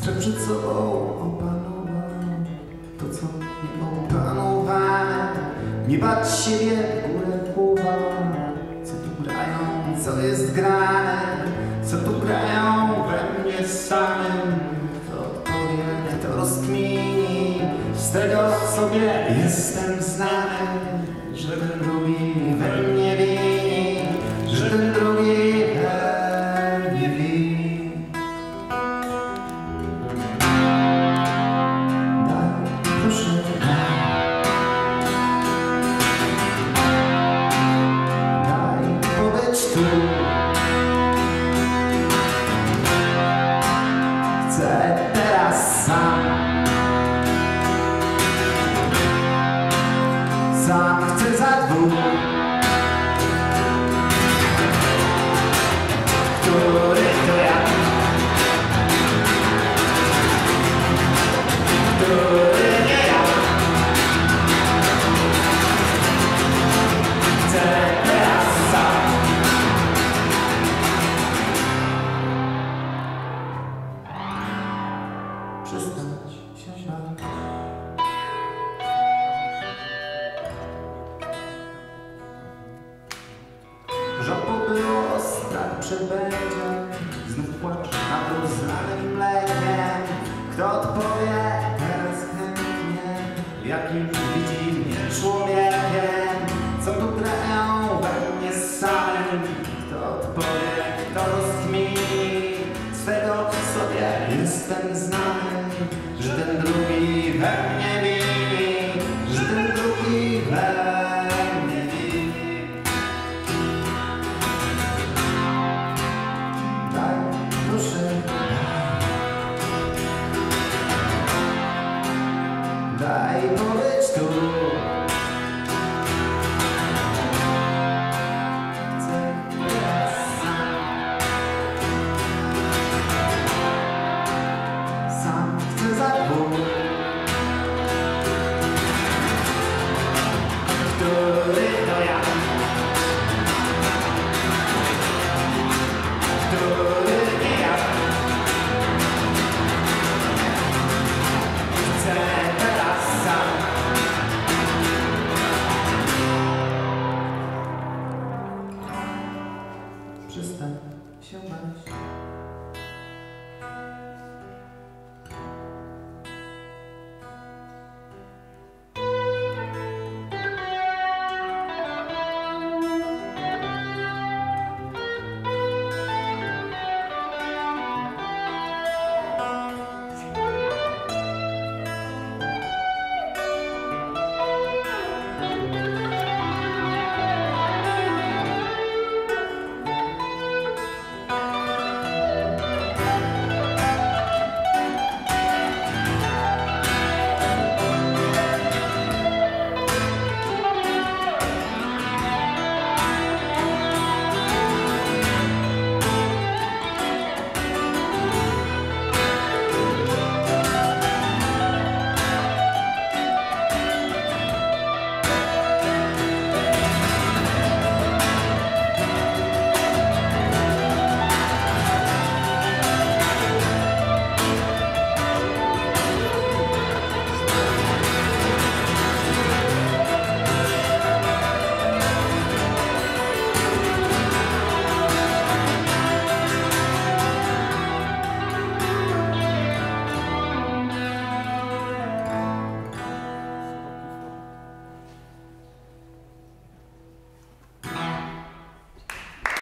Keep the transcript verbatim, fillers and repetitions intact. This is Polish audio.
Strach przed sobą opanował to, co nieopanowane. Nie bać siebie, w górę głowa. Co tu grają, co jest grane? Co tu grają we mnie samym? Kto odpowie, kto rozkmini z tego, sobie jestem znany, że ten drugi we mnie wini, że ten drugi we mnie wini. Daj, proszę, daj powiedz tu. Chcę teraz sam, sam chcę za dwóch, który to ja, który nie ja. Chcę teraz sam. Przestać się bać. Żapo było, strach przebędzie, znów płacz nad rozlanym mlekiem. Kto odpowie teraz chętnie, jakim widzi mnie człowiekiem? Co tu grają we mnie samym? Kto odpowie, kto rozkmini swego w sobie jestem znany, że ten drugi we mnie wini, że ten drugi we mnie wini. Daj, proszę, daj powiedz tu. Chcę teraz sam, sam chcę za dwóch, który to ja, który nie ja. Chcę teraz sam. Przestań się bać.